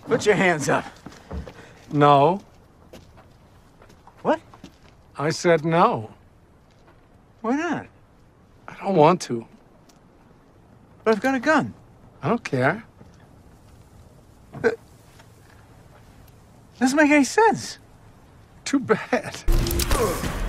Put your hands up. No. What? I said no. Why not? I don't want to. But I've got a gun. I don't care. Doesn't make any sense. Too bad.